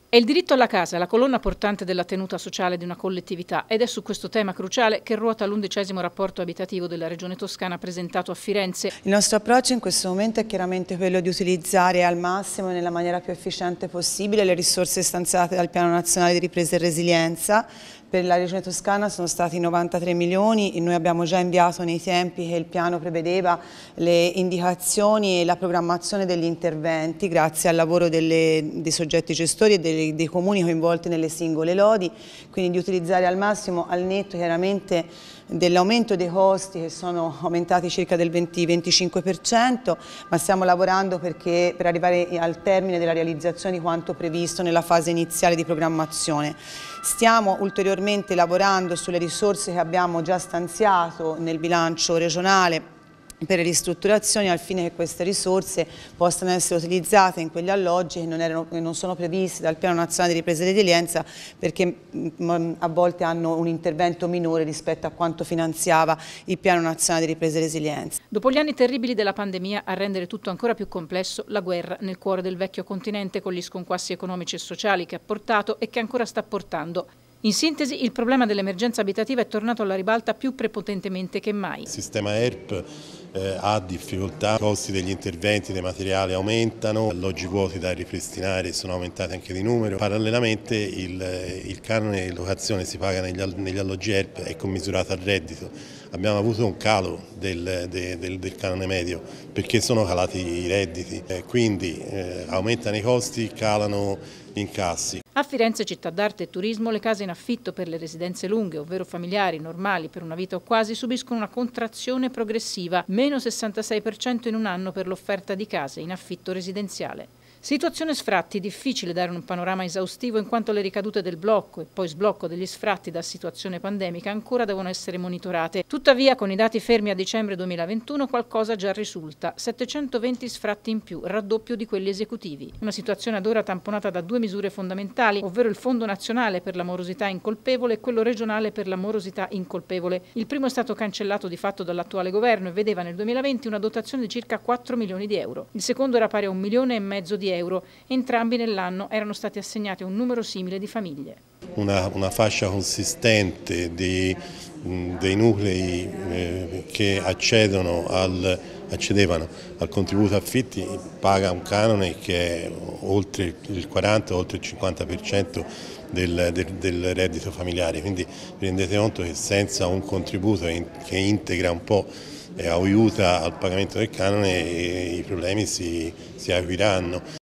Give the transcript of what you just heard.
È il diritto alla casa, la colonna portante della tenuta sociale di una collettività, ed è su questo tema cruciale che ruota l'11° rapporto abitativo della Regione Toscana presentato a Firenze. Il nostro approccio in questo momento è chiaramente quello di utilizzare al massimo e nella maniera più efficiente possibile le risorse stanziate dal Piano Nazionale di Ripresa e Resilienza. Per la Regione Toscana sono stati 93 milioni e noi abbiamo già inviato nei tempi che il piano prevedeva le indicazioni e la programmazione degli interventi grazie al lavoro dei soggetti gestori e dei comuni coinvolti nelle singole lodi, quindi di utilizzare al massimo, al netto chiaramente dell'aumento dei costi che sono aumentati circa del 20-25%, ma stiamo lavorando per arrivare al termine della realizzazione di quanto previsto nella fase iniziale di programmazione. Stiamo ulteriormente lavorando sulle risorse che abbiamo già stanziato nel bilancio regionale per le ristrutturazioni al fine che queste risorse possano essere utilizzate in quegli alloggi che non sono previsti dal Piano Nazionale di Ripresa e Resilienza perché a volte hanno un intervento minore rispetto a quanto finanziava il Piano Nazionale di Ripresa e Resilienza. Dopo gli anni terribili della pandemia, a rendere tutto ancora più complesso la guerra nel cuore del vecchio continente con gli sconquassi economici e sociali che ha portato e che ancora sta portando. In sintesi, il problema dell'emergenza abitativa è tornato alla ribalta più prepotentemente che mai. Il sistema ERP ha difficoltà, i costi degli interventi, dei materiali aumentano, alloggi vuoti da ripristinare sono aumentati anche di numero. Parallelamente il canone di locazione si paga negli alloggi ERP è commisurato al reddito. Abbiamo avuto un calo del canone medio perché sono calati i redditi, quindi aumentano i costi, calano gli incassi. A Firenze, città d'arte e turismo, le case in affitto per le residenze lunghe, ovvero familiari, normali, per una vita o quasi, subiscono una contrazione progressiva, meno 66% in un anno per l'offerta di case in affitto residenziale. Situazione sfratti, difficile dare un panorama esaustivo in quanto le ricadute del blocco e poi sblocco degli sfratti da situazione pandemica ancora devono essere monitorate. Tuttavia, con i dati fermi a dicembre 2021, qualcosa già risulta. 720 sfratti in più, raddoppio di quelli esecutivi. Una situazione ad ora tamponata da due misure fondamentali, ovvero il Fondo Nazionale per la morosità incolpevole e quello regionale per la morosità incolpevole. Il primo è stato cancellato di fatto dall'attuale governo e vedeva nel 2020 una dotazione di circa 4 milioni di euro. Il secondo era pari a 1,5 milioni di euro. Entrambi nell'anno erano stati assegnati a un numero simile di famiglie. Una fascia consistente dei nuclei che accedevano al contributo affitti paga un canone che è oltre il 40, oltre il 50% del reddito familiare, quindi vi rendete conto che senza un contributo che integra un po' e aiuta al pagamento del canone i problemi si acuiranno.